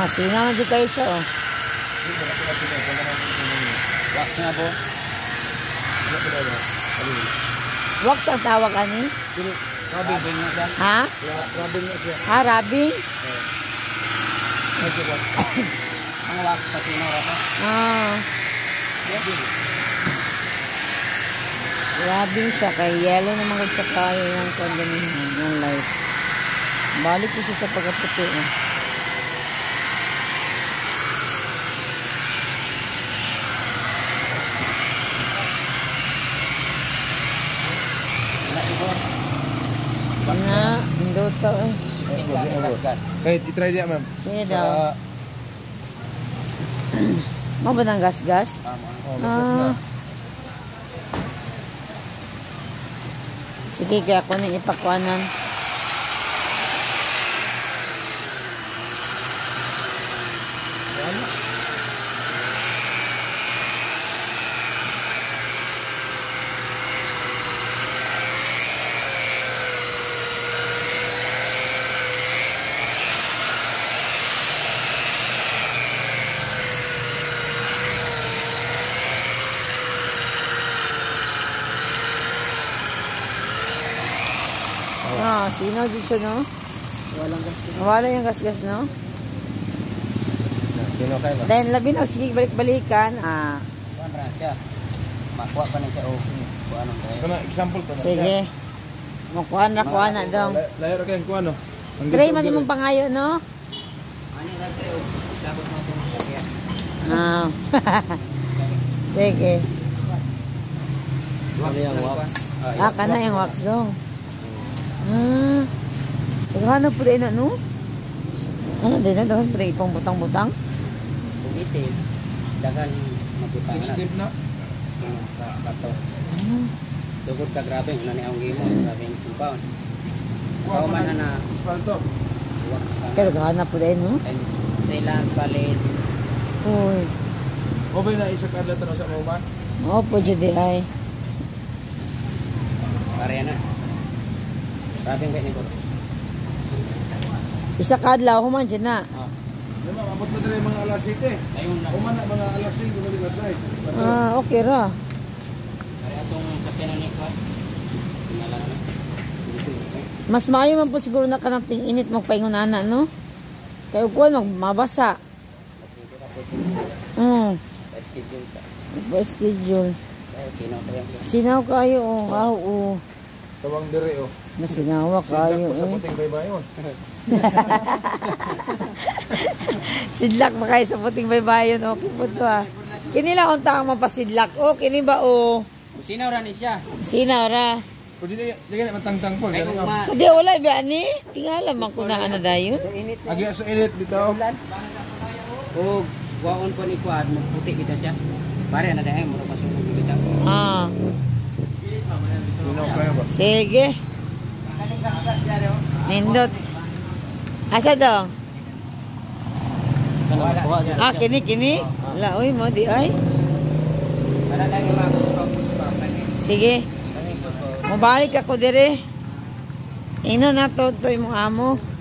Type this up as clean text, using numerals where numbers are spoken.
Ah, sinaw na dyan kayo siya, oh. Wax nga po. Wax ang tawag, ani? Rubbing nga siya. Ha? Rubbing nga siya. Ah, rubbing? Ang wax pati na rata. Ah. Rubbing siya. Kay yellow naman kung siya kaya yung kondanihan, yung lights. Balik ko siya sa pagkaputi, eh. Na, hindi to eh. Kahit itry niya, ma'am. Sige daw. Mau ba ng gas-gas? Ah. Sige, kaya ako nang ipakwanan. Ah, sinaw dito siya, no? Wala yung gas-gas, no? Sino kayo ba? Then, labi na, sige, balik-balikan. Ah. Kuha na siya. Makuha pa na siya. Kuha nang kayo. Example pa na. Sige. Makuha na daw. Layo ra kayo kuha, no? Try man yung pangayo, no? Ano lang kayo? Dapat mo itong sakya. Ah. Sige. Ano yung wax? Ah, kana yung wax dong. Ah. Pagkano po rin na, no? Ano din na? Dagan po rin ipang butang-butang? Bumitin. Dagan mabutang na. 6 na? Kato. Sugod ka grabe. Ano ni ang gimo? Grabe yung compound. Kau man na asfalto. Wax ka. Pero gana po rin, no? Silang palis. Uy. O ba na isa kadla tanong sa mga man? Oo po, Judy ay. Pare na. Grabe yung ni ko. Isa kadlaw, human dyan na. Diba, abot mo dito yung mga alas 7. Human na mga alas 5, bumalik ba sa'yo? Ah, okay ra. Kaya itong kapyanan ni Kwan. Tingala na. Mas maayo man po siguro na kanang init magpaingunana, no? Kaya kuwan, mabasa. Schedule ka. Schedule. Sinaw kayo. Sinaw kayo, oh. Ah, oo. Tawang dire, oh. Nasinawa kayo, Sa eh. puting baybayon. Sidlak ba kayo sa puting baybayon? Okay po to, ah. Kini lang kung takang mapasidlak. Oh, kini ba, oh? Sinaw ra ni siya. Sinaw ra. O di na matangtang po. Sa di, wala ba, ani? Tingala man ko na ano dayon. Agi sa init dito. O, waon po ni Kwan, magputi kita siya. Pare na dahil, mura masunog kita. Ah. Sinaw kayo ba? Sige. Nindot. Asa dong? Ah, kini. Wala, uy mo, di ay. Wala lang yung mga gusto. Sige. Mabalik ako dire. Ino na to, ito yung amo.